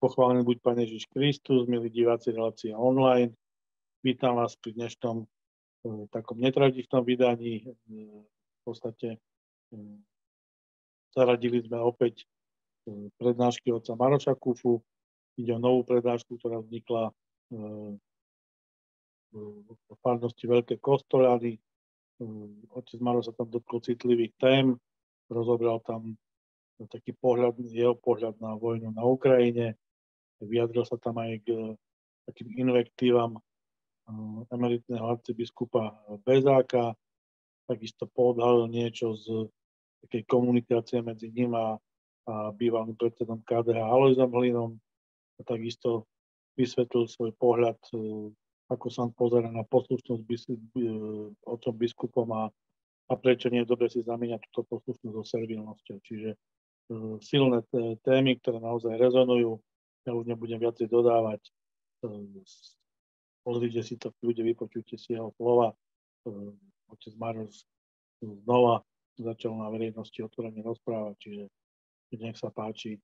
Pochválený buď Pán Ježiš Kristus, milí diváci relácie online. Vítam vás pri dnešnom takom netradičnom vydaní. V podstate zaradili sme opäť prednášky otca Maroša Kufu. Ide o novú prednášku, ktorá vznikla v farnosti Veľké Kostoľany. Otec Maroš sa tam dotkol citlivých tém, rozobral tam taký pohľad, jeho pohľad na vojnu na Ukrajine. Vyjadril sa tam aj k takým invektívam emeritného arcibiskupa Bezáka. Takisto poodhalil niečo z takej komunikácie medzi ním a bývalým predsedom KDH Alojzom Hlinom. A takisto vysvetlil svoj pohľad, ako sa on pozerá na poslušnosť otcom biskupom a prečo nie je dobre si zamieňať túto poslušnosť so servilnosťou. Čiže silné témy, ktoré naozaj rezonujú. Ja už nebudem viacej dodávať. Pozrite si to, ľudia, vypočujte si jeho slova. Otec Maroš znova začal na verejnosti otvorene rozprávať, čiže nech sa páči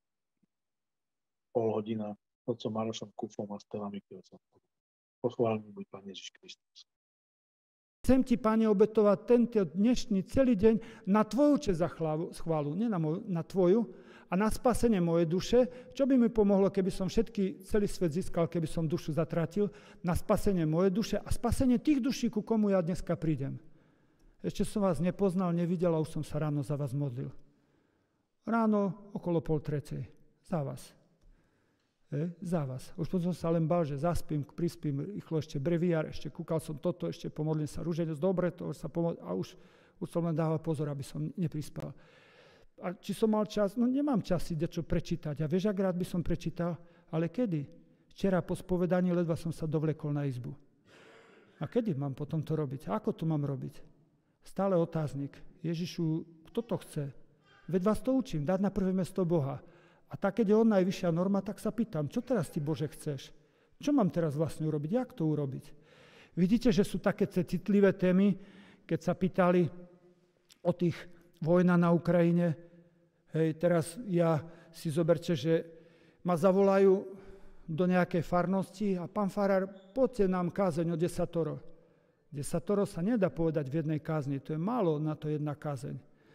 pol hodina otcom Marošom Kufom a Stelami Kilsom. Pochválený buď Pán Ježiš Kristus. Chcem ti, Pane, obetovať tento dnešný celý deň na tvoju česť a chválu, nie na moju, na tvoju, a na spasenie mojej duše, čo by mi pomohlo, keby som celý svet získal, keby som dušu zatratil, na spasenie mojej duše a spasenie tých duší, ku komu ja dneska prídem. Ešte som vás nepoznal, nevidel a už som sa ráno za vás modlil. Ráno okolo 2:30. Za vás. Za vás. Už potom som sa len bál, že zaspím, prispím rýchlo ešte breviár, ešte kúkal som toto, ešte pomodlím sa rúženec, dobre, to už sa pomodlím a už som len dával pozor, aby som neprispal. A či som mal čas? No nemám čas si niečo prečítať. A vieš, ak rád by som prečítal, ale kedy? Včera po spovedaní ledva som sa dovlekol na izbu. A kedy mám potom to robiť? A ako to mám robiť? Stále otáznik. Ježišu, kto to chce? Veď vás to učím, dať na prvé miesto Boha. A tak, keď je on najvyššia norma, tak sa pýtam, čo teraz ty, Bože, chceš? Čo mám teraz vlastne urobiť? Jak to urobiť? Vidíte, že sú také citlivé témy, keď sa pýtali o tých vojna na Ukrajine. Hej, teraz ja si zoberte, že ma zavolajú do nejakej farnosti a pán farár, poďte nám kázeň o desatoro. Desatoro sa nedá povedať v jednej kázni, to je málo na to jedna kázeň.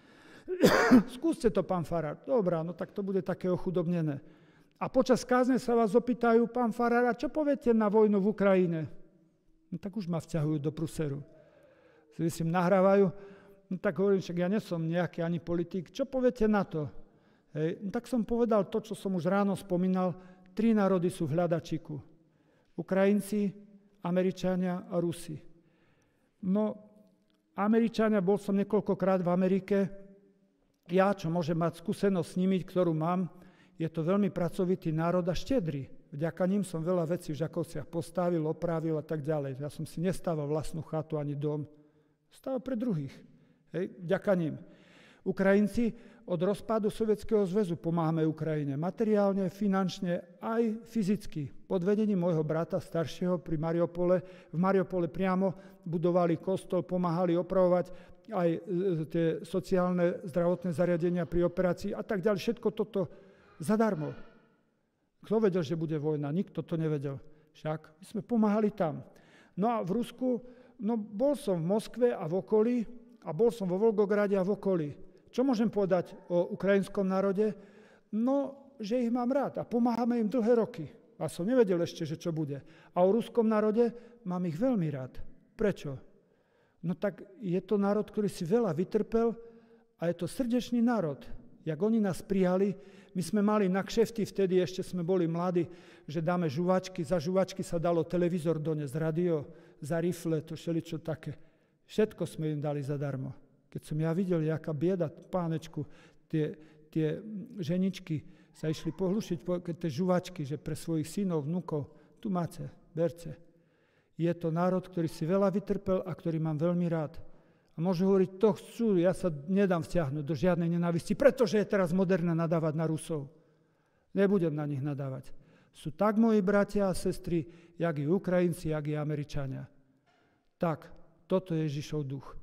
Skúste to, pán farár. Dobrá, no tak to bude také ochudobnené. A počas kázne sa vás opýtajú, pán farár, a čo poviete na vojnu v Ukrajine? No tak už ma vťahujú do pruseru. Si myslím, nahrávajú. No tak hovorím, však ja nesom nejaký ani politik. Čo poviete na to? Hej. No tak som povedal to, čo som už ráno spomínal. 3 národy sú v hľadačiku. Ukrajinci, Američania a Rusi. No, Američania, bol som niekoľkokrát v Amerike. Ja, čo môžem mať skúsenosť s nimi, ktorú mám, je to veľmi pracovitý národ a štedrý. Vďaka ním som veľa vecí v Žakovciach postavil, opravil a tak ďalej. Ja som si nestával vlastnú chatu ani dom. Stával pre druhých. Hej, vďaka ním. Ukrajinci od rozpadu Sovietskeho zväzu pomáhame Ukrajine materiálne, finančne, aj fyzicky. Pod vedením môjho brata staršieho pri Mariupole, v Mariupole priamo budovali kostol, pomáhali opravovať aj tie sociálne zdravotné zariadenia pri operácii a tak ďalej. Všetko toto zadarmo. Kto vedel, že bude vojna? Nikto to nevedel. Však my sme pomáhali tam. No a v Rusku, no bol som v Moskve a v okolí, a bol som vo Volgograde a v okolí. Čo môžem povedať o ukrajinskom národe? No, že ich mám rád a pomáhame im dlhé roky. A som nevedel ešte, že čo bude. A o ruskom národe mám ich veľmi rád. Prečo? No tak je to národ, ktorý si veľa vytrpel a je to srdečný národ. Jak oni nás prijali, my sme mali na kšefty, vtedy ešte sme boli mladí, že dáme žuvačky, za žuvačky sa dalo televízor doniesť, radio, za rifle, to všeličo také. Všetko sme im dali zadarmo. Keď som ja videl, jaká bieda, pánečku, tie ženičky sa išli pohlušiť, tie žuvačky, že pre svojich synov, vnukov, tu máte, berte. Je to národ, ktorý si veľa vytrpel a ktorý mám veľmi rád. A môžu hovoriť, to chcú, ja sa nedám vtiahnuť do žiadnej nenávisti, pretože je teraz moderné nadávať na Rusov. Nebudem na nich nadávať. Sú tak moji bratia a sestry, jak i Ukrajinci, jak i Američania. Tak, toto je Ježišov duch.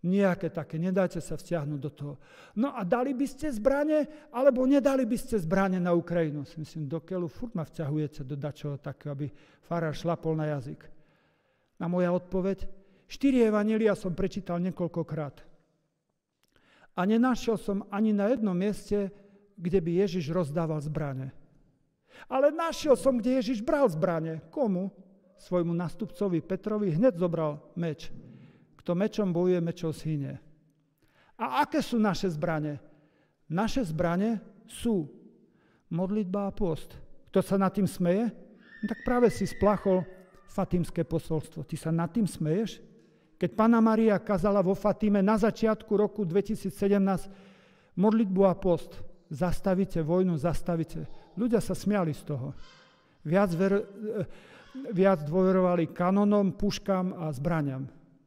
Nejaké také, nedajte sa vtiahnuť do toho. No a dali by ste zbrane, alebo nedali by ste zbrane na Ukrajinu? Si myslím, do keľu furt ma vťahujete do dačoho takého, aby farár šlapol na jazyk. A moja odpoveď, 4 evanjelia som prečítal niekoľkokrát. A nenašiel som ani na jednom mieste, kde by Ježiš rozdával zbrane. Ale našiel som, kde Ježiš bral zbrane. Komu? Svojmu nástupcovi Petrovi hneď zobral meč. Kto mečom bojuje, mečom zhynie. A aké sú naše zbrane? Naše zbrane sú modlitba a pôst. Kto sa nad tým smeje? No tak práve si splachol Fatímske posolstvo. Ty sa nad tým smeješ? Keď Panna Mária kazala vo Fatíme na začiatku roku 2017 modlitbu a pôst, zastavíte vojnu, zastavíte. Ľudia sa smiali z toho. Viac dôverovali kanonom, puškám a zbraniam.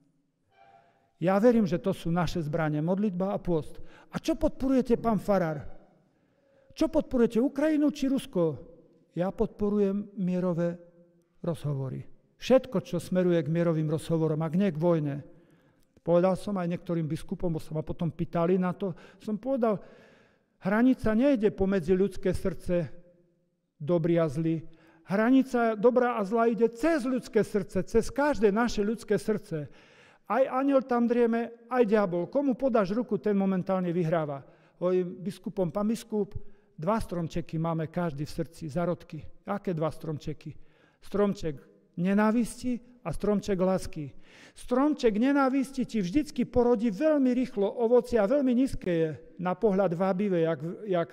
Ja verím, že to sú naše zbrane, modlitba a pôst. A čo podporujete, pán farár? Čo podporujete, Ukrajinu či Rusko? Ja podporujem mierové rozhovory. Všetko, čo smeruje k mierovým rozhovorom, ak nie k vojne. Povedal som aj niektorým biskupom, bo sa ma potom pýtali na to, som povedal, hranica nejde pomedzi ľudské srdce, dobrý a zlý. Hranica dobrá a zlá ide cez ľudské srdce, cez každé naše ľudské srdce. Aj anjel tam drieme, aj diabol. Komu podáš ruku, ten momentálne vyhráva. Hovorím biskupom, pán biskup, 2 stromčeky máme každý v srdci, zarodky. Aké 2 stromčeky? Stromček nenávisti a stromček lásky. Stromček nenávisti ti vždycky porodí veľmi rýchlo ovocie a veľmi nízke je na pohľad vábivé, jak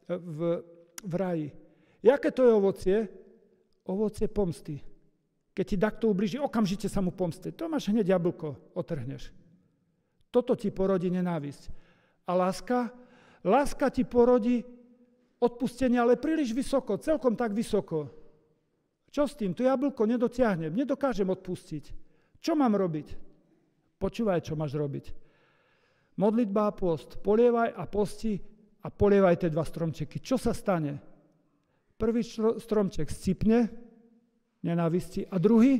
v raji. Jaké to je ovocie? Ovocie pomsty. Keď ti takto ublíži, okamžite sa mu pomste. To máš hneď jablko, otrhneš. Toto ti porodí nenávisť. A láska? Láska ti porodí odpustenie, ale príliš vysoko, celkom tak vysoko. Čo s tým? To jablko nedotiahnem, nedokážem odpustiť. Čo mám robiť? Počúvaj, čo máš robiť. Modlitba a pôst. Polievaj a posti a polievaj tie 2 stromčeky. Čo sa stane? Prvý stromček scipne, nenávisti. A druhý?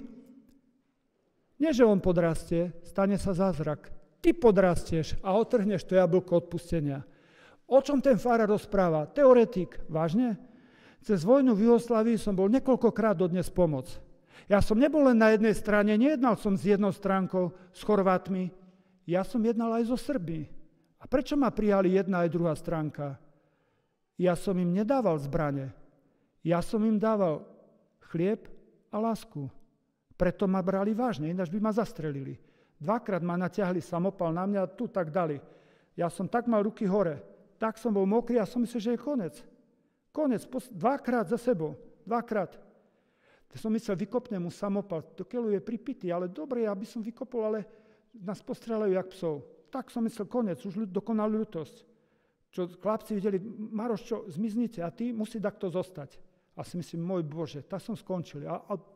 Nie, že on podrastie, stane sa zázrak. Ty podrastieš a otrhneš to jablko odpustenia. O čom ten farár rozpráva? Teoretik. Vážne? Cez vojnu v Juhoslávii som bol niekoľkokrát dodnes pomoc. Ja som nebol len na jednej strane, nejednal som s jednou stránkou, s Chorvátmi. Ja som jednal aj so Srbmi. A prečo ma prijali jedna aj druhá stránka? Ja som im nedával zbrane. Ja som im dával chlieb a lásku. Preto ma brali vážne, ináč by ma zastrelili. 2-krát ma natiahli samopal na mňa a tu tak dali. Ja som tak mal ruky hore, tak som bol mokrý a som myslel, že je konec. Konec, 2-krát za sebou, 2-krát. Som myslel, vykopnem mu samopal, do keľu je pripitý, ale dobre, ja by som vykopol, ale nás postrelajú jak psov. Tak som myslel, konec, už dokonal ľutosť. Čo chlapci videli, Maroš, čo, zmiznite a ty musí takto zostať. A si myslím, môj Bože, tak som skončil.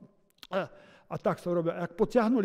A tak som robil. A ak potiahnuli,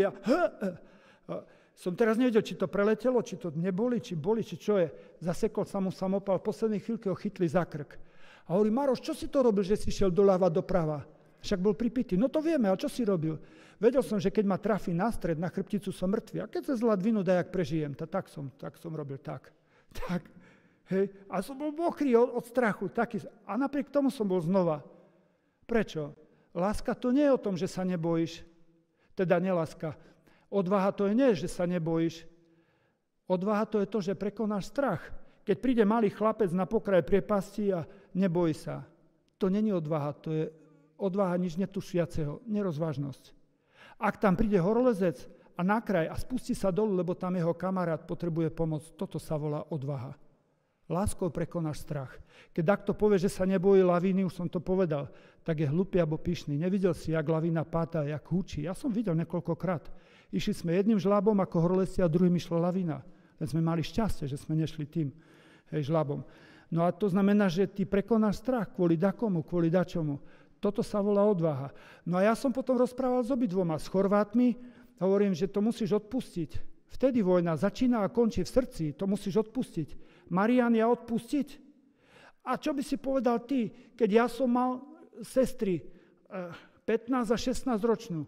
som teraz nevedel, či to preletelo, či to neboli, či boli, či čo je. Zasekol sa mu samopal, v poslednej chvíľke ho chytli za krk. A hovorí, Maroš, čo si to robil, že si šiel doľava, doprava? Však bol pripitý. No to vieme, ale čo si robil? Vedel som, že keď ma trafí na stred, na chrbticu, som mŕtvy. A keď sa zlá dvinu dá, jak prežijem, tak som robil tak. Hej. A som bol mokrý od strachu. Taký. A napriek tomu som bol znova. Prečo? Láska to nie je o tom, že sa nebojíš. Teda neláska. Odvaha to je nie, že sa nebojíš. Odvaha to je to, že prekonáš strach. Keď príde malý chlapec na pokraj priepasti a nebojí sa. To není odvaha, to je odvaha nič netušiaceho, nerozvážnosť. Ak tam príde horolezec a na kraj a spustí sa dolu, lebo tam jeho kamarát potrebuje pomoc, toto sa volá odvaha. Láskou prekonáš strach. Keď takto povie, že sa nebojí lavíny, už som to povedal, tak je hlupý alebo pyšný. Nevidel si, jak lavína páta, jak húči. Ja som videl niekoľkokrát. Išli sme jedným žľabom ako horolezci a druhým išla lavína. Len sme mali šťastie, že sme nešli tým žľabom. No a to znamená, že ty prekonáš strach kvôli dakomu, kvôli dačomu. Toto sa volá odvaha. No a ja som potom rozprával s obidvoma, s Chorvátmi, hovorím, že to musíš odpustiť. Vtedy vojna začína a končí v srdci, to musíš odpustiť. Mariania odpustiť? A čo by si povedal ty, keď ja som mal sestry 15 a 16 ročnú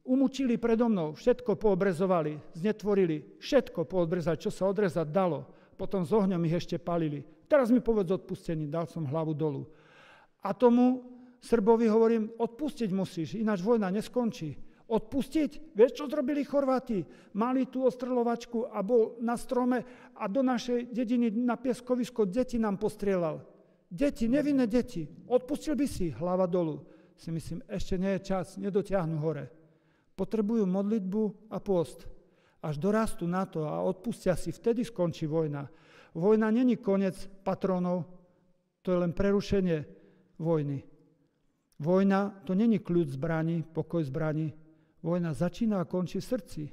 Umučili predo mnou, všetko poobrezovali, znetvorili, všetko poobrezali, čo sa odrezať dalo. Potom s ohňom ich ešte palili. Teraz mi povedz odpustení, dal som hlavu dolu. A tomu Srbovi hovorím, odpustiť musíš, ináč vojna neskončí. Odpustiť? Vieš, čo zrobili Chorváti? Mali tú ostreľovačku a bol na strome a do našej dediny na pieskovisko deti nám postrieľal. Deti, nevinné deti. Odpustil by si, hlava dolu. Si myslím, ešte nie je čas, nedotiahnu hore. Potrebujú modlitbu a post. Až dorastú na to a odpustia si, vtedy skončí vojna. Vojna není koniec patrónov, to je len prerušenie vojny. Vojna to není kľud zbraní, pokoj zbraní. Vojna začína a končí v srdci.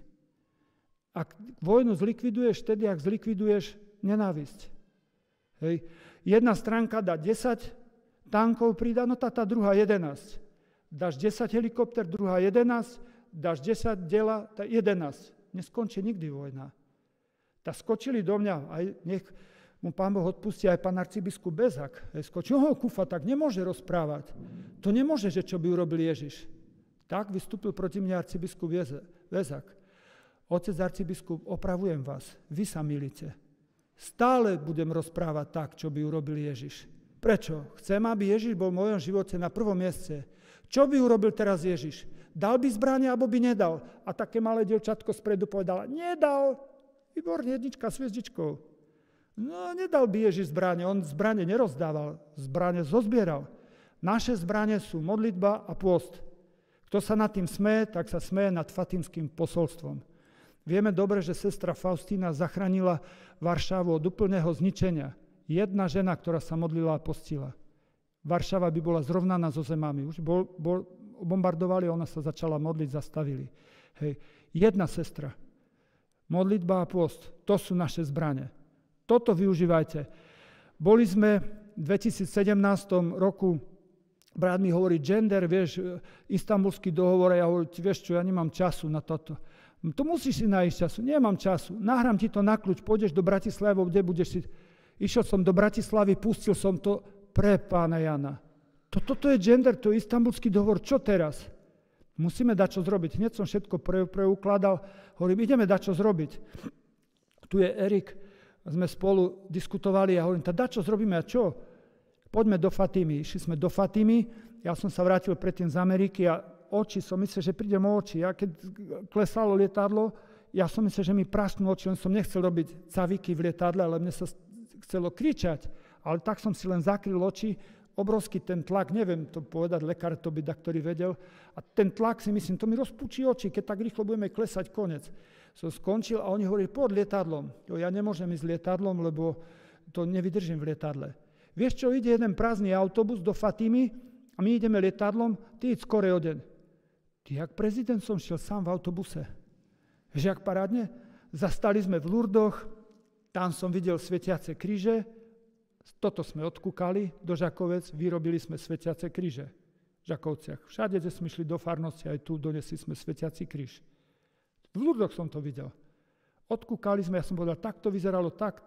Ak vojnu zlikviduješ vtedy, ak zlikviduješ nenávisť. Hej. Jedna stránka dá 10 tankov, pridá, no tá druhá 11. Dáš 10 helikopter, druhá 11, dáš 10 dela, tá 11. Neskončí nikdy vojna. Tak skočili do mňa, aj nech mu Pán Boh odpustí, aj pán arcibiskup Bezak. Skočil, Kufa tak nemôže rozprávať. To nemôže, že čo by urobil Ježiš. Tak vystúpil proti mne arcibiskup Bezak. Otec arcibiskup, opravujem vás, vy sa milíte. Stále budem rozprávať tak, čo by urobil Ježiš. Prečo? Chcem, aby Ježiš bol v mojom živote na prvom mieste. Čo by urobil teraz Ježiš? Dal by zbranie, alebo by nedal? A také malé dievčatko spredu povedala, nedal. Výborne, jednička s hviezdičkou. No, nedal by Ježiš zbranie, on zbranie nerozdával, zbranie zozbieral. Naše zbranie sú modlitba a pôst. Kto sa nad tým smeje, tak sa smeje nad fatimským posolstvom. Vieme dobre, že sestra Faustína zachránila Varšavu od úplného zničenia. Jedna žena, ktorá sa modlila a postila. Varšava by bola zrovnaná so zemami. Už bombardovali, ona sa začala modliť, zastavili. Hej. Jedna sestra. Modlitba a pôst. To sú naše zbrane. Toto využívajte. Boli sme v 2017 roku, brat mi hovorí, gender, vieš, Istanbulský dohovor, ja hovorím, vieš čo, ja nemám času na toto. To musíš si nájsť času. Nemám času. Nahrám ti to na kľúč, pôjdeš do Bratislavy, kde budeš si... Išiel som do Bratislavy, pustil som to pre pána Jana. Toto je gender, to je Istanbulský dohovor. Čo teraz? Musíme dať čo zrobiť. Hneď som všetko preukladal. Hovorím, ideme dať čo zrobiť. Tu je Erik. Sme spolu diskutovali a hovorím, dať čo zrobíme a čo? Poďme do Fatimy. Išli sme do Fatimy. Ja som sa vrátil predtým z Ameriky a oči som myslel, že prídem o oči. Ja keď klesalo lietadlo, ja som myslel, že mi prasknú oči. Len som nechcel robiť cavíky v lietadle, ale mne sa chcelo kričať. Ale tak som si len zakryl oči. Obrovský ten tlak, neviem to povedať, lekár to by ktorý vedel. A ten tlak si myslím, to mi rozpúči oči, keď tak rýchlo budeme klesať, konec. Som skončil a oni hovorili, poď lietadlom. Jo, ja nemôžem ísť lietadlom, lebo to nevydržím v lietadle. Vieš čo, ide jeden prázdny autobus do Fatimy a my ideme lietadlom, ty idď skore o deň. Ty, jak prezident som šiel sám v autobuse. Vieš, jak parádne? Zastali sme v Lurdoch, tam som videl svetiace kríže, toto sme odkúkali do Žakovec, vyrobili sme svetiace kríže v Žakovciach. Všade, kde sme šli do farnosti, aj tu donesli sme svetiaci kríž. V Lurdoch som to videl. Odkúkali sme, ja som povedal, tak to vyzeralo, tak.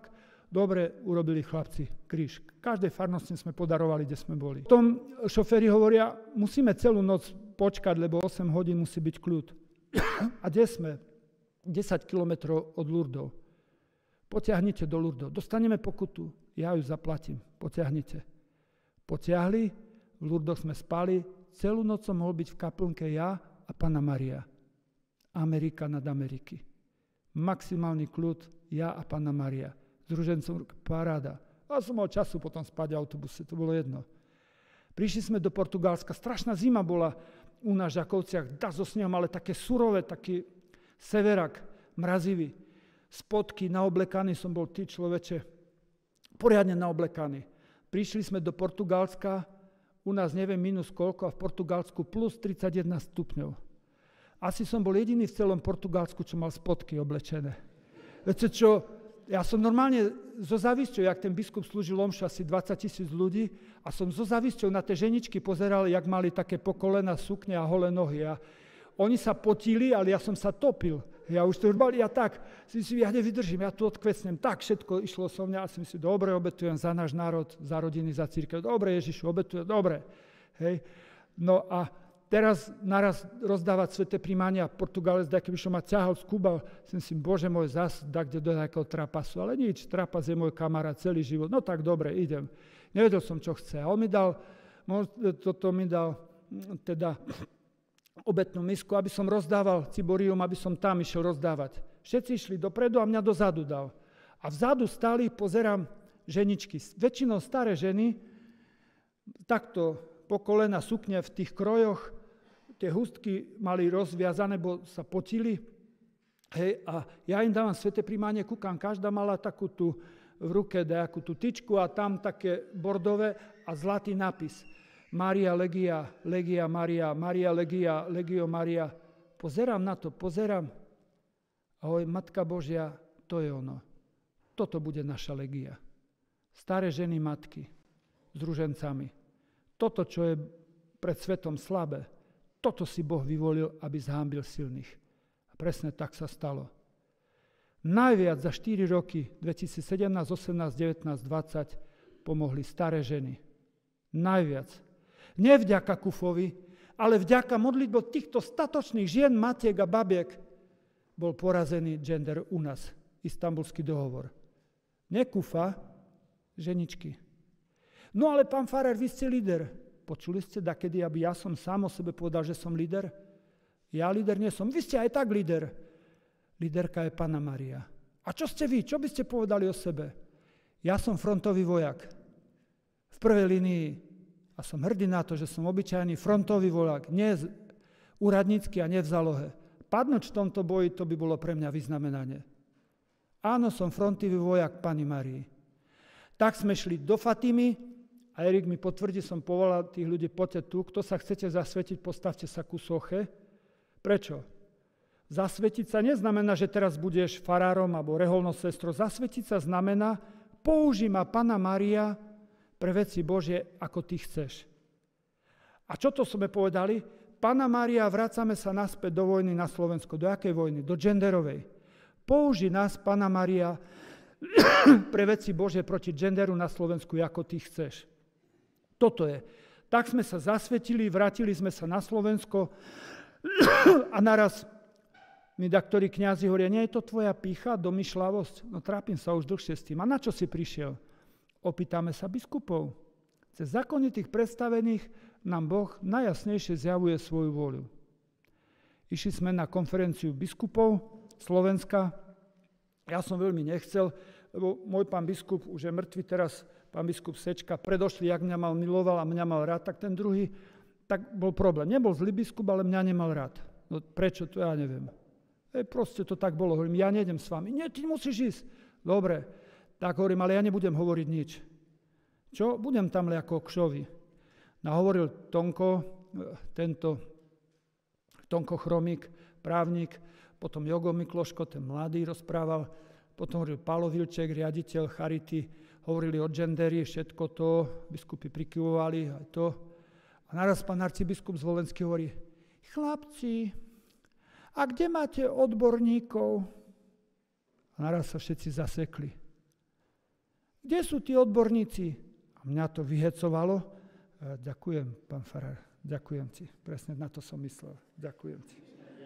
Dobre urobili chlapci kríž. Každej farnosti sme podarovali, kde sme boli. Potom šoféri hovoria, musíme celú noc počkať, lebo 8 hodín musí byť kľud. A kde sme? 10 kilometrov od Lurdov. Potiahnite do Lurdov. Dostaneme pokutu. Ja ju zaplatím. Potiahnite. Potiahli, v Lurdoch sme spali. Celú noc som mohol byť v kaplnke ja a Panna Maria. Amerika nad Ameriky. Maximálny kľud, ja a Panna Maria. S ružencom paráda. A som mal času potom spať v autobuse, to bolo jedno. Prišli sme do Portugalska, strašná zima bola u nás v Žakovciach, so snehom, ale také surové, taký severak, mrazivý. Spodky, naoblekaný som bol, ty človeče, poriadne naoblekaný. Prišli sme do Portugalska, u nás neviem minus koľko, a v Portugalsku plus 31 stupňov. Asi som bol jediný v celom Portugalsku, čo mal spodky oblečené. Viete čo, ja som normálne so závisťou, jak ten biskup slúžil omšu, asi 20 000 ľudí, a som so závisťou na tie ženičky pozeral, jak mali také pokolená sukne a holé nohy. A oni sa potili, ale ja som sa topil. Ja už to urbal, ja tak, ja nevydržím, ja tu odkvesnem. Tak všetko išlo so mňa a si myslím, dobre, obetujem za náš národ, za rodiny, za cirkev. Dobre, Ježišu, obetujem, dobre. Hej. No a teraz naraz rozdávať sväté prijímania Portugalec, keby som ma ťahal z Kuba, som si, Bože môj, zas kde do nejakého trapasu, ale nič, trapas je môj kamarát celý život, no tak dobre, idem. Nevedel som, čo chce. A on mi dal teda obetnú misku, aby som rozdával ciborium, aby som tam išiel rozdávať. Všetci išli dopredu a mňa dozadu dal. A vzadu stáli, pozerám, ženičky, väčšinou staré ženy, takto po kolena sukne v tých krojoch, tie hustky mali rozviazané, bo sa potili. Hej, a ja im dávam sväté prijímanie, kúkam, každá mala takú tú v ruke nejakú tú tyčku a tam také bordové a zlatý nápis. Maria Legia, Legia Maria, Maria Legia, Legio Maria. Pozerám na to, Ahoj, Matka Božia, to je ono. Toto bude naša legia. Staré ženy matky s ružencami. Toto, čo je pred svetom slabé, toto si Boh vyvolil, aby zhanbil silných. A presne tak sa stalo. Najviac za 4 roky, 2017, 18, 19, 20, pomohli staré ženy. Najviac. Nie vďaka Kufovi, ale vďaka modlitbe týchto statočných žien, matiek a babiek bol porazený gender u nás. Istanbulský dohovor. Nie Kufa, ženičky. No ale pán farár, vy ste líder. Počuli ste dakedy, aby ja som sám o sebe povedal, že som líder? Ja líder nie som. Vy ste aj tak líder. Líderka je Panna Mária. A čo ste vy? Čo by ste povedali o sebe? Ja som frontový vojak. V prvej línii. A som hrdý na to, že som obyčajný frontový vojak. Nie úradnícky a nie v zálohe. Padnúť v tomto boji, to by bolo pre mňa vyznamenanie. Áno, som frontový vojak Panny Márii. Tak sme šli do Fatimy a Erik mi potvrdí, som povolal tých ľudí, poďte tu, kto sa chcete zasvetiť, postavte sa ku soche. Prečo? Zasvetiť sa neznamená, že teraz budeš farárom alebo reholnou sestrou. Zasvetiť sa znamená, použij ma Panna Mária pre veci Božie, ako ty chceš. A čo to sme povedali? Panna Mária, vracame sa naspäť do vojny na Slovensko. Do akej vojny? Do genderovej. Použij nás, Panna Mária, pre veci Božie proti genderu na Slovensku, ako ty chceš. Toto je. Tak sme sa zasvetili, vrátili sme sa na Slovensko a naraz mi daktori kňazi hovoria, nie je to tvoja pýcha, domýšľavosť? No trápim sa už dlhšie s tým. A na čo si prišiel? Opýtame sa biskupov. Cez zákonitých predstavených nám Boh najjasnejšie zjavuje svoju vôľu. Išli sme na konferenciu biskupov Slovenska. Ja som veľmi nechcel, lebo môj pán biskup už je mŕtvý teraz, pán biskup Sečka, predošli, jak mňa mal miloval a mňa mal rád, tak ten druhý, tak bol problém. Nebol zlý biskup, ale mňa nemal rád. No prečo, to ja neviem. Proste to tak bolo. Hovorím, ja nejdem s vami. Nie, ty musíš ísť. Dobre. Tak hovorím, ale ja nebudem hovoriť nič. Čo? Budem tam ako kšovi. Nahovoril Tonko Chromík, právnik, potom Jogo Mikloško, ten mladý, rozprával, potom hovoril Pálo Vilček, riaditeľ Charity, hovorili o genderi, všetko to, biskupy prikyvovali, aj to. A naraz pán arcibiskup Zvolenský hovorí, chlapci, a kde máte odborníkov? A naraz sa všetci zasekli. Kde sú tí odborníci? A mňa to vyhecovalo. Ďakujem, pán farár, ďakujem ti. Presne na to som myslel. Ďakujem ti.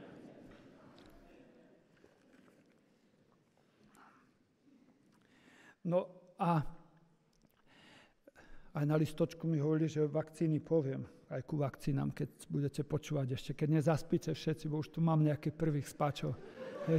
No a aj na listočku mi hovorili, že vakcíny poviem, aj ku vakcínám, keď budete počúvať ešte, keď nezaspíte všetci, bo už tu mám nejakých prvých spáčov. Hej.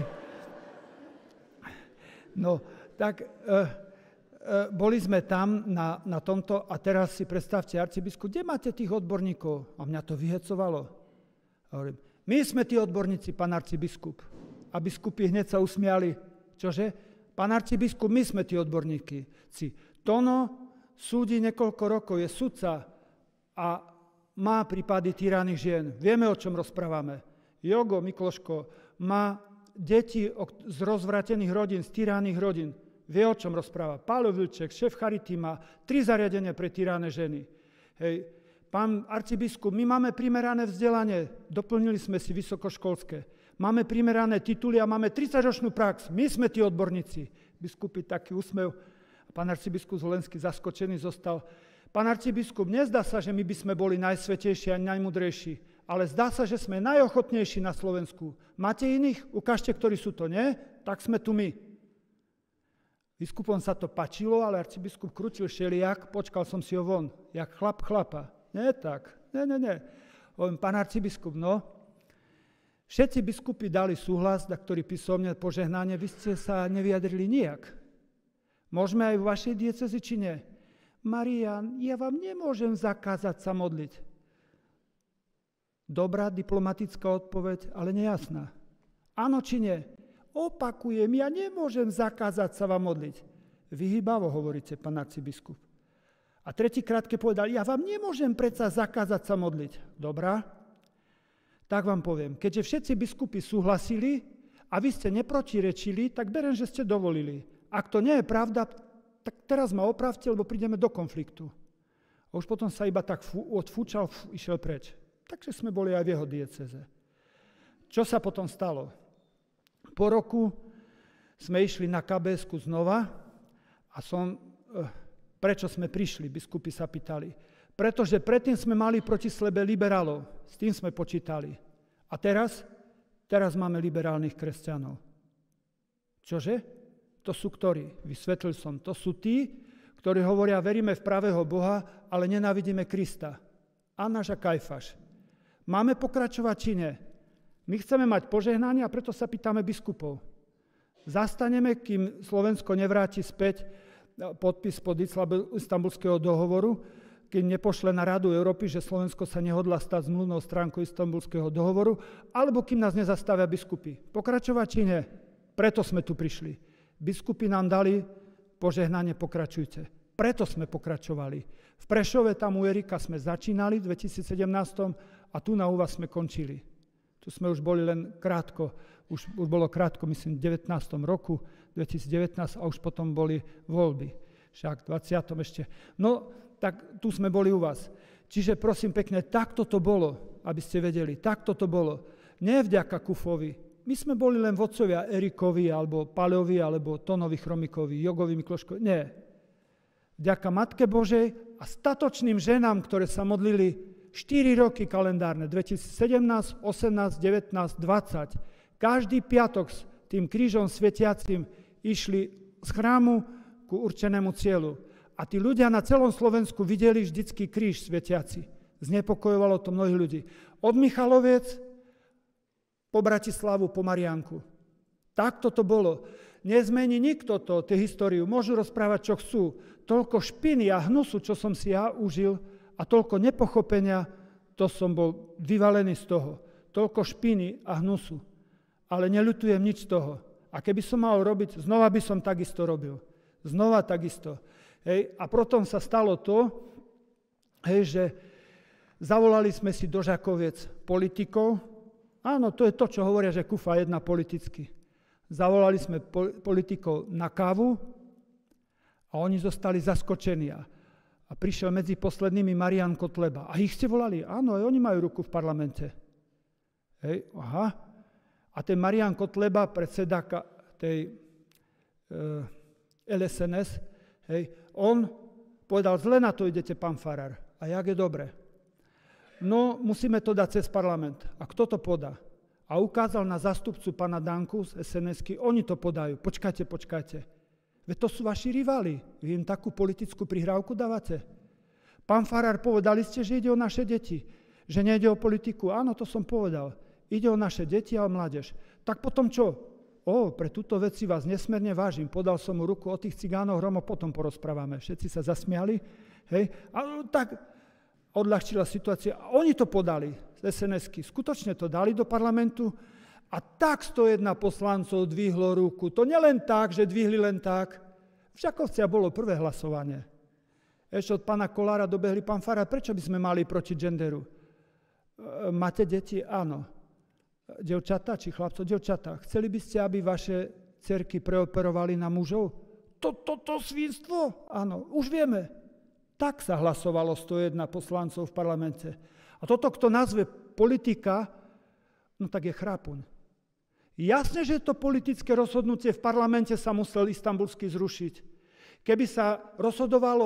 No, tak boli sme tam na tomto a teraz si predstavte, arcibiskup, kde máte tých odborníkov? A mňa to vyhecovalo. A hovorím, my sme tí odborníci, pán arcibiskup. A biskupy hneď sa usmiali. Čože? Pán arcibiskup, my sme tí odborníci. Tono súdi niekoľko rokov, je sudca a má prípady týraných žien. Vieme, o čom rozprávame. Jogo Mikloško má deti z rozvratených rodín, z týraných rodín. Vie, o čom rozpráva. Pálo Vilček, šéf Charity, má 3 zariadenia pre týrané ženy. Hej. Pán arcibiskup, my máme primerané vzdelanie, doplnili sme si vysokoškolské. Máme primerané tituly a máme 30-ročnú prax. My sme tí odborníci. Biskupy taký úsmev. Pán arcibiskup Zvolenský zaskočený zostal. Pán arcibiskup, nezdá sa, že my by sme boli najsvetejší a najmudrejší. ale zdá sa, že sme najochotnejší na Slovensku. Máte iných? Ukážte, ktorí sú to, nie? Tak sme tu my. Biskupom sa to páčilo, ale arcibiskup krútil šeliak, počkal som si ho von, jak chlap chlapa. Nie tak, nie. Hovorím, pán arcibiskup, no, všetci biskupy dali súhlas, na ktorý písomne požehnanie, vy ste sa nevyjadrili nijak. Môžeme aj v vašej diecezi, či nie? Marián, ja vám nemôžem zakázať sa modliť. Dobrá diplomatická odpoveď, ale nejasná. Áno či nie? Opakujem, ja nemôžem zakázať sa vám modliť. Vyhýbavo hovoríte, pán arcibiskup. A tretíkrát, keď povedal, ja vám nemôžem predsa zakázať sa modliť. Dobrá? Tak vám poviem, keďže všetci biskupy súhlasili a vy ste neprotirečili, tak beriem, že ste dovolili. Ak to nie je pravda, tak teraz ma opravte, lebo prídeme do konfliktu. A už potom sa iba tak odfúčal, išiel preč. Takže sme boli aj v jeho dieceze. Čo sa potom stalo? Po roku sme išli na KBS-ku znova a prečo sme prišli, biskupy sa pýtali. Pretože predtým sme mali proti sebe liberálov, s tým sme počítali. A teraz máme liberálnych kresťanov. Čože? To sú ktorí? Vysvetlil som. To sú tí, ktorí hovoria, veríme v pravého Boha, ale nenávidíme Krista. Anáš a Kajfáš. Máme pokračovať, či nie? My chceme mať požehnanie a preto sa pýtame biskupov. Zastaneme, kým Slovensko nevráti späť podpis pod Istanbulského dohovoru, kým nepošle na Radu Európy, že Slovensko sa nehodlá stať zmluvnou stránkou Istanbulského dohovoru, alebo kým nás nezastavia biskupy. Pokračovať, či nie? Preto sme tu prišli. Biskupy nám dali požehnanie, pokračujte. Preto sme pokračovali. V Prešove, tam u Erika sme začínali v 2017 a tu na u vás sme končili. Tu sme už boli len krátko, už bolo krátko, myslím, v 19. roku, 2019 a už potom boli voľby. Však v 20. ešte. No, tak tu sme boli u vás. Čiže prosím pekne, takto to bolo, aby ste vedeli, takto to bolo. Nie vďaka Kufovi. My sme boli len vodcovia Erikovi, alebo Paleovi, alebo Tonovi Chromikovi, Jogovi Mikloškovi. Nie. Vďaka Matke Božej a statočným ženám, ktoré sa modlili 4 roky kalendárne, 2017, 18, 19, 20. Každý piatok s tým krížom svietiacim išli z chrámu ku určenému cieľu. A tí ľudia na celom Slovensku videli vždycky kríž svietiaci. Znepokojovalo to mnohých ľudí. Od Michaloviec po Bratislavu, po Mariánku. Takto to bolo. Nezmení nikto to, tú históriu. Môžu rozprávať, čo chcú. Toľko špiny a hnusu, čo som si ja užil, a toľko nepochopenia, to som bol vyvalený z toho. Toľko špiny a hnusu. Ale neľutujem nič z toho. A keby som mal robiť, znova by som takisto robil. Znova takisto. Hej. A potom sa stalo to, že zavolali sme si do Žakoviec politikov. Áno, to je to, čo hovoria, že Kufa jedná politicky. Zavolali sme politikov na kávu a oni zostali zaskočení. A prišiel medzi poslednými Marián Kotleba. A ich ste volali? Áno, aj oni majú ruku v parlamente. Hej, aha. A ten Marián Kotleba, predseda tej LSNS, hej, on povedal, zle na to idete, pán farár. A jak je dobre. No, musíme to dať cez parlament. A kto to podá? A ukázal na zástupcu pána Danku z SNS-ky, oni to podajú. Počkajte. Veď to sú vaši rivali. Vy im takú politickú prihrávku dávate. Pán farár, povedali ste, že ide o naše deti. Že nejde o politiku. Áno, to som povedal. Ide o naše deti a o mládež. Tak potom čo? Pre túto veci vás nesmierne vážim. Podal som mu ruku, o tých cigánoch, Romo, potom porozprávame. Všetci sa zasmiali. Hej. A tak odľahčila situácia. A oni to podali z SNS-ky. Skutočne to dali do parlamentu a tak 101 poslancov dvihlo ruku. To nielen tak, že dvihli len tak. V Žakovciach bolo prvé hlasovanie. Ešte od pána Kolára dobehli, pán farár, prečo by sme mali proti genderu? Máte deti? Áno. Dievčatá či chlapcov? Dievčatá. Chceli by ste, aby vaše dcerky preoperovali na mužov? To svinstvo? Áno, už vieme. Tak sa hlasovalo 101 poslancov v parlamente. A toto, kto nazve politika, no tak je chrápuň. Jasne, že to politické rozhodnutie v parlamente sa musel Istanbulský zrušiť. Keby sa rozhodovalo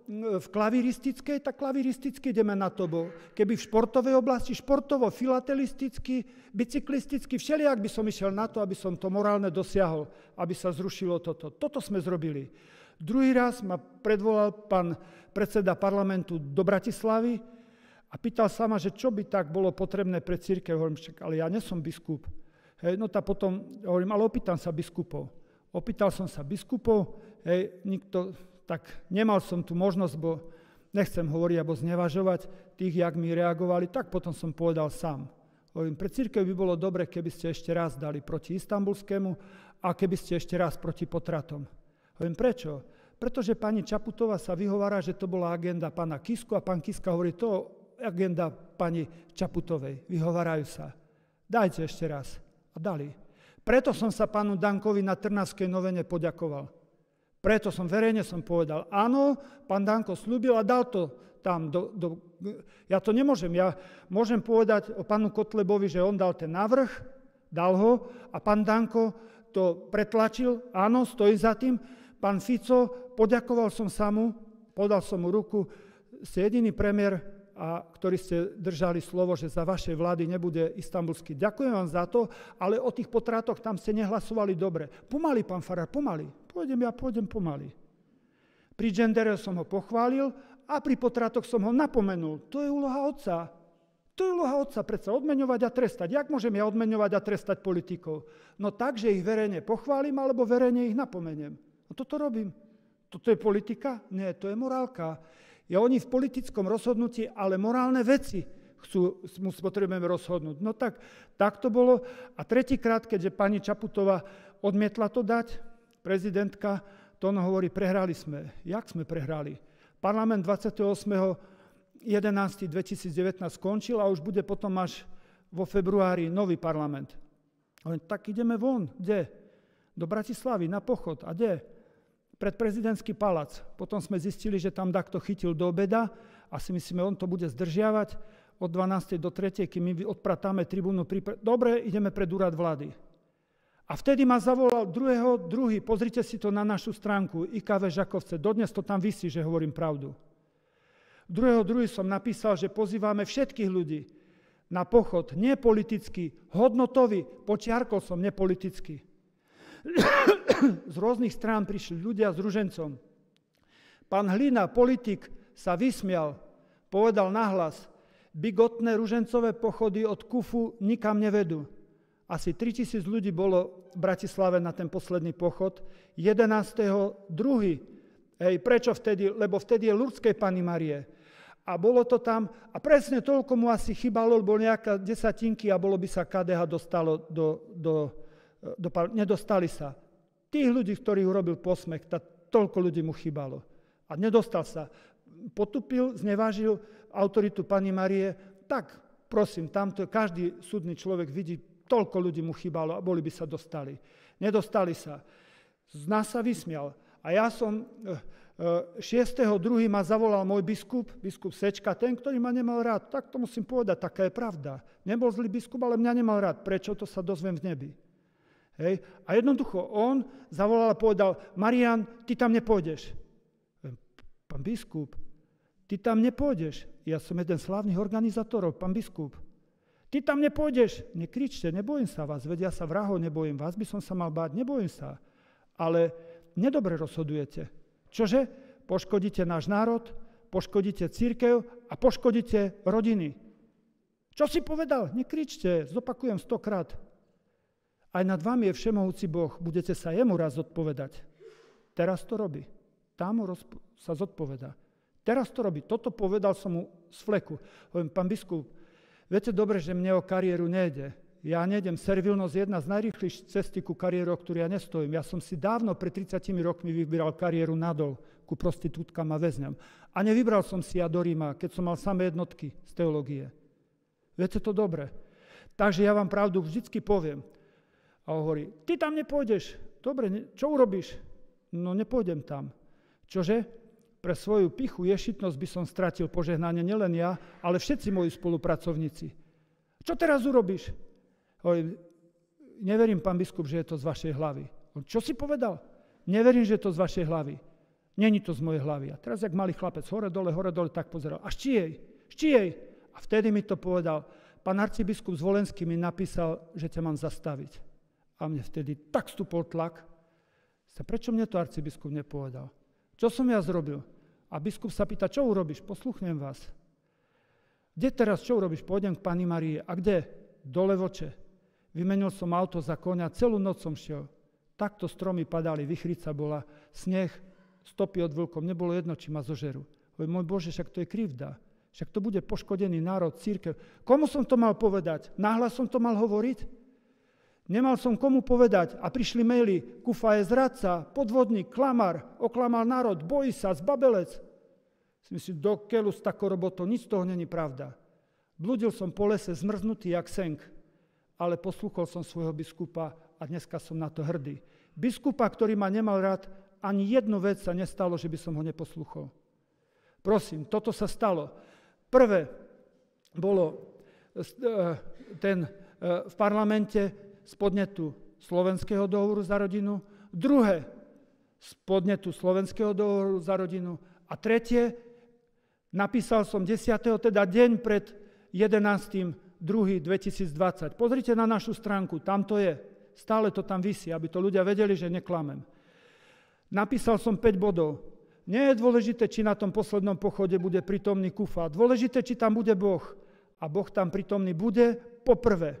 v klaviristickej, tak klaviristicky ideme na to. Bo keby v športovej oblasti, športovo, filatelisticky, bicyklisticky, všelijak by som išiel na to, aby som to morálne dosiahol, aby sa zrušilo toto. Toto sme zrobili. Druhý raz ma predvolal pán predseda parlamentu do Bratislavy a pýtal sa ma, že čo by tak bolo potrebné pre cirkev. Hovorím, ale ja nie som biskup. Hej, no tak potom hovorím, ale opýtam sa biskupov. Opýtal som sa biskupov, hej, nikto, tak nemal som tu možnosť, bo nechcem hovoriť alebo znevažovať tých, jak mi reagovali, tak potom som povedal sám. Hovorím, pre cirkev by bolo dobre, keby ste ešte raz dali proti Istanbulskému a keby ste ešte raz proti potratom. Hovorím, prečo? Pretože pani Čaputová sa vyhovára, že to bola agenda pána Kisku a pán Kiska hovorí, to agenda pani Čaputovej. Vyhovárajú sa. Dajte ešte raz. A dali. Preto som sa pánu Dankovi na Trnavskej novene poďakoval. Preto som verejne povedal, áno, pán Danko slúbil a dal to tam. Ja to nemôžem. Ja môžem povedať o pánu Kotlebovi, že on dal ten návrh, dal ho a pán Danko to pretlačil. Áno, stojí za tým. Pán Fico, poďakoval som sa mu, podal som mu ruku, ste jediný premiér, ktorý ste držali slovo, že za vašej vlády nebude istanbulský. Ďakujem vám za to, ale o tých potratoch tam ste nehlasovali dobre. Pomaly, pán farár, pomaly. Pôjdem pomaly. Pri gendere som ho pochválil a pri potratoch som ho napomenul. To je úloha otca. To je úloha otca, predsa odmeňovať a trestať. Jak môžem ja odmeňovať a trestať politikov? No tak, že ich verejne pochválim, alebo verejne ich napomeniem. A toto robím. Toto je politika? Nie, to je morálka. Oni v politickom rozhodnutí, ale morálne veci potrebujeme rozhodnúť. No tak to bolo. A tretíkrát, keďže pani Čaputová odmietla to dať, prezidentka, to on hovorí, prehrali sme. Jak sme prehrali? Parlament 28.11.2019 skončil a už bude potom až vo februári nový parlament. Tak ideme von. Kde? Do Bratislavy, na pochod. A kde? Pred prezidentský palác. Potom sme zistili, že tam takto chytil do obeda a si myslíme, on to bude zdržiavať od 12. do 3. kým my odpratáme tribúnu. Dobre, ideme pred úrad vlády. A vtedy ma zavolal druhý, pozrite si to na našu stránku, IKV Žakovce, dodnes to tam visí, že hovorím pravdu. Druhý som napísal, že pozývame všetkých ľudí na pochod, nie politický, hodnotový, počiarkol som, nepolitický. Z rôznych strán prišli ľudia s ružencom. Pán Hlina, politik, sa vysmial, povedal nahlas, bigotné ružencové pochody od Kufu nikam nevedú. Asi 3000 ľudí bolo v Bratislave na ten posledný pochod. 11.2. Prečo vtedy? Lebo vtedy je Lurdskej Panny Márie. A bolo to tam, a presne toľko mu asi chýbalo, lebo nejaká desatinky a bolo by sa KDH dostalo nedostali sa. Tých ľudí, ktorých urobil posmech, toľko ľudí mu chýbalo. A nedostal sa. Potupil, znevážil autoritu Panny Márie, tak prosím, tamto každý súdny človek vidí, toľko ľudí mu chýbalo a boli by sa dostali. Nedostali sa. Z nás sa vysmial. A ja som 6.2. ma zavolal môj biskup Sečka, ten, ktorý ma nemal rád. Tak to musím povedať, taká je pravda. Nebol zlý biskup, ale mňa nemal rád. Prečo? To sa dozviem v nebi. Hej. A jednoducho on zavolal a povedal, Marián, ty tam nepôjdeš. Pán biskup, ty tam nepôjdeš. Ja som jeden z hlavných organizátorov, pán biskup. Ty tam nepôjdeš. Nekričte, nebojím sa vás, vedia sa vrahov, nebojím vás, by som sa mal báť, nebojím sa. Ale nedobre rozhodujete. Čože? Poškodíte náš národ, poškodíte cirkev a poškodíte rodiny. Čo si povedal? Nekričte, zopakujem 100-krát. Aj nad vami je všemohúci Boh, budete sa jemu raz zodpovedať. Teraz to robí. Tam sa zodpoveda. Teraz to robí. Toto povedal som mu z fleku. Hovorím, pán biskup, viete dobre, že mne o kariéru nejde. Ja nejdem. Servilnosť je jedna z najrýchlejších cesty ku kariéru, o ktorú ja nestojím. Ja som si dávno pred 30 rokmi vybral kariéru nadol ku prostitútkam a väzňam. A nevybral som si ja do Ríma, keď som mal samé jednotky z teológie. Viete to dobre. Takže ja vám pravdu vždycky poviem. A hovorí, ty tam nepôjdeš. Dobre, čo urobíš? No nepôjdem tam. Čože? Pre svoju pichu, ješitnosť by som stratil požehnanie nielen ja, ale všetci moji spolupracovníci. Čo teraz urobíš? Hovorí, neverím, pán biskup, že je to z vašej hlavy. Čo si povedal? Neverím, že je to z vašej hlavy. Není to z mojej hlavy. A teraz, jak malý chlapec, hore, dole, tak pozeral. A z čijej? A vtedy mi to povedal. Pán arcibiskup Zvolenský mi napísal, že ťa mám zastaviť. A mne vtedy tak stúpol tlak. Prečo mne to arcibiskup nepovedal? Čo som ja zrobil? A biskup sa pýta, čo urobíš? Posluchnem vás. Kde teraz, čo urobíš? Pôjdem k Panny Márii. A kde? Do Levoče. Vymenil som auto za koňa, celú noc som šiel. Takto stromy padali, vichrica bola, sneh, stopy od vlkov, nebolo jedno, či ma zožerú. Môj Bože, však to je krivda. Však to bude poškodený národ, cirkev. Komu som to mal povedať? Nahlas som to mal hovoriť? Nemal som komu povedať. A prišli maily, Kufa je zradca, podvodník, klamár, oklamal národ, bojí sa, zbabelec. Si myslím, do keľu s takou robotou, nic z toho není pravda. Blúdil som po lese, zmrznutý jak senk, ale poslúchol som svojho biskupa a dneska som na to hrdý. Biskupa, ktorý ma nemal rád, ani jednu vec sa nestalo, že by som ho neposlúchol. Prosím, toto sa stalo. Prvé bolo v parlamente z podnetu Slovenského dohovoru za rodinu, druhé z podnetu Slovenského dohovoru za rodinu a tretie napísal som 10. teda deň pred 11.2.2020. Pozrite na našu stránku, tam to je. Stále to tam visí, aby to ľudia vedeli, že neklamem. Napísal som 5 bodov. Nie je dôležité, či na tom poslednom pochode bude prítomný Kufa. Dôležité, či tam bude Boh. A Boh tam prítomný bude poprvé.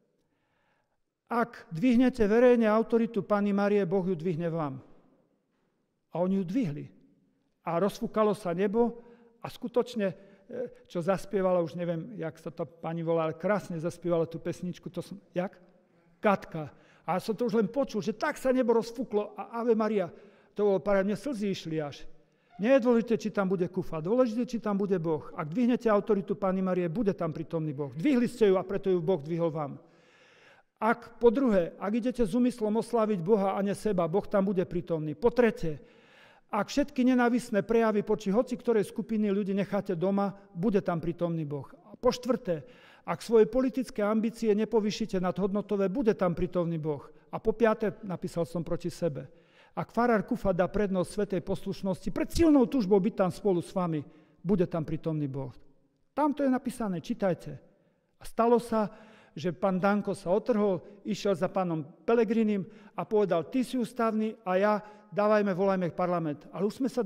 Ak dvihnete verejne autoritu Panny Márie, Boh ju dvihne vám. A oni ju dvihli. A rozfúkalo sa nebo a skutočne, čo zaspievala, už neviem, jak sa to pani volá, ale krásne zaspievala tú pesničku. To som, jak? Katka. A som to už len počul, že tak sa nebo rozfúklo a Ave Maria. To bolo pár, mne slzy išli až. Nie je dôležité, či tam bude Kufa, dôležité, či tam bude Boh. Ak dvihnete autoritu Panny Márie, bude tam prítomný Boh. Dvihli ste ju a preto ju Boh dvihol vám. Po druhé, ak idete s úmyslom osláviť Boha a ne seba, Boh tam bude prítomný. Po tretie, ak všetky nenávistné prejavy poči hoci ktorej skupiny ľudí necháte doma, bude tam prítomný Boh. A po štvrté, ak svoje politické ambície nepovýšite nad hodnotové, bude tam prítomný Boh. A po piate, napísal som proti sebe. Ak farár Kufa dá prednosť svätej poslušnosti, pred silnou túžbou byť tam spolu s vami, bude tam prítomný Boh. Tam to je napísané, čítajte. A stalo sa, že pán Danko sa otrhol, išiel za pánom Pelegrinim a povedal, ty si ústavný a ja, volajme parlament. Ale už sme sa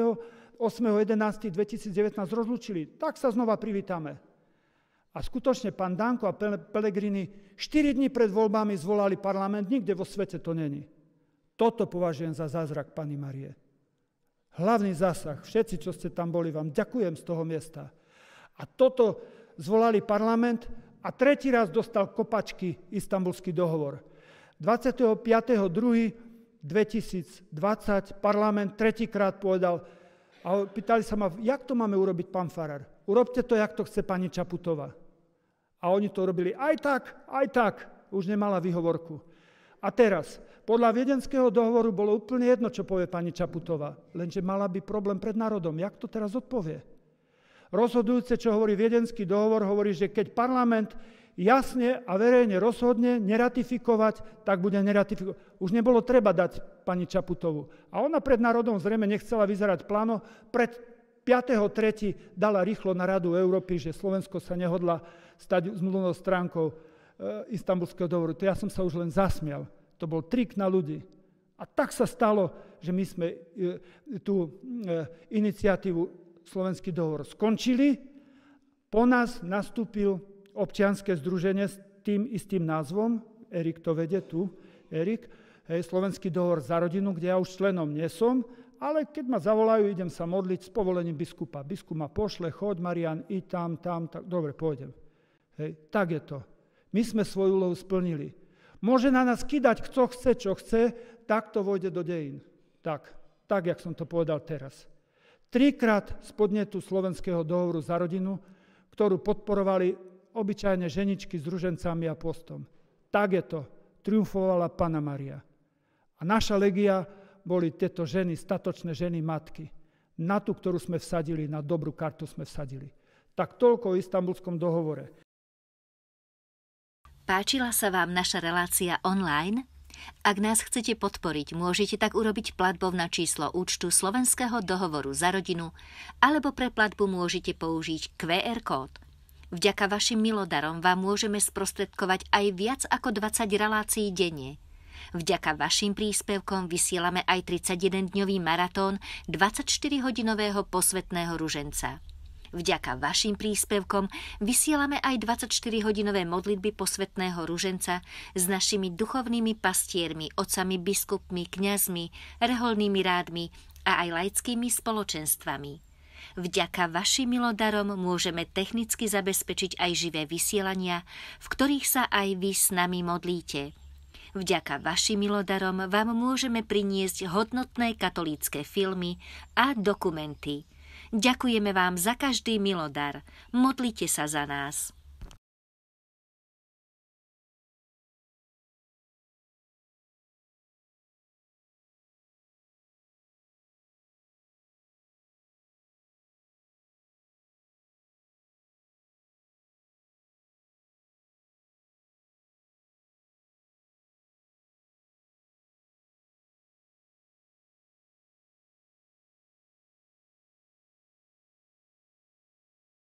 28.11.2019 rozlúčili, tak sa znova privítame. A skutočne pán Danko a Pelegrini 4 dní pred voľbami zvolali parlament, nikde vo svete to není. Toto považujem za zázrak Panny Márie. Hlavný zásah, všetci, čo ste tam boli, vám ďakujem z toho miesta. A toto zvolali parlament a tretí raz dostal kopačky Istanbulský dohovor. 25.2.2020 parlament tretíkrát povedal a pýtali sa ma, jak to máme urobiť, pán farár? Urobte to, jak to chce pani Čaputová. A oni to robili aj tak, už nemala výhovorku. A teraz, podľa Viedenského dohovoru bolo úplne jedno, čo povie pani Čaputová, lenže mala by problém pred národom. Jak to teraz odpovie? Rozhodujúce, čo hovorí Viedenský dohovor, hovorí, že keď parlament jasne a verejne rozhodne neratifikovať, tak bude neratifikovať. Už nebolo treba dať pani Čaputovú. A ona pred národom zrejme nechcela vyzerať pláno. Pred 5.3. dala rýchlo na Radu Európy, že Slovensko sa nehodla stať zmluvnou stránkou Istanbulského dohovoru. To ja som sa už len zasmial. To bol trik na ľudí. A tak sa stalo, že my sme tú iniciatívu Slovenský dohovor skončili. Po nás nastúpil občianske združenie s tým istým názvom. Erik to vedie tu. Erik. Slovenský dohovor za rodinu, kde ja už členom nie som, ale keď ma zavolajú, idem sa modliť s povolením biskupa. Biskup ma pošle, choď Marian, i tam, tak, dobre, pôjdem. Tak je to. My sme svoju úlohu splnili. Môže na nás kýdať, kto chce, čo chce, tak to vojde do dejín. Tak, jak som to povedal teraz. 3-krát z podnetu Slovenského dohovoru za rodinu, ktorú podporovali obyčajne ženičky s ružencami a postom. Tak je to. Triumfovala Panna Mária. A naša legia boli tieto ženy, statočné ženy matky. Na tú, ktorú sme vsadili, na dobrú kartu sme vsadili. Tak toľko o Istanbulskom dohovore. Páčila sa vám naša relácia online? Ak nás chcete podporiť, môžete tak urobiť platbou na číslo účtu Slovenského dohovoru Za rodinu, alebo pre platbu môžete použiť QR kód. Vďaka vašim milodarom vám môžeme sprostredkovať aj viac ako 20 relácií denne. Vďaka vašim príspevkom vysielame aj 31-dňový maratón 24-hodinového posvätného ruženca. Vďaka vašim príspevkom vysielame aj 24-hodinové modlitby posvätného ruženca s našimi duchovnými pastiermi, otcami biskupmi, kňazmi, reholnými rádmi a aj laickými spoločenstvami. Vďaka vašim milodarom môžeme technicky zabezpečiť aj živé vysielania, v ktorých sa aj vy s nami modlíte. Vďaka vašim milodarom vám môžeme priniesť hodnotné katolícke filmy a dokumenty. Ďakujeme vám za každý milodar. Modlite sa za nás.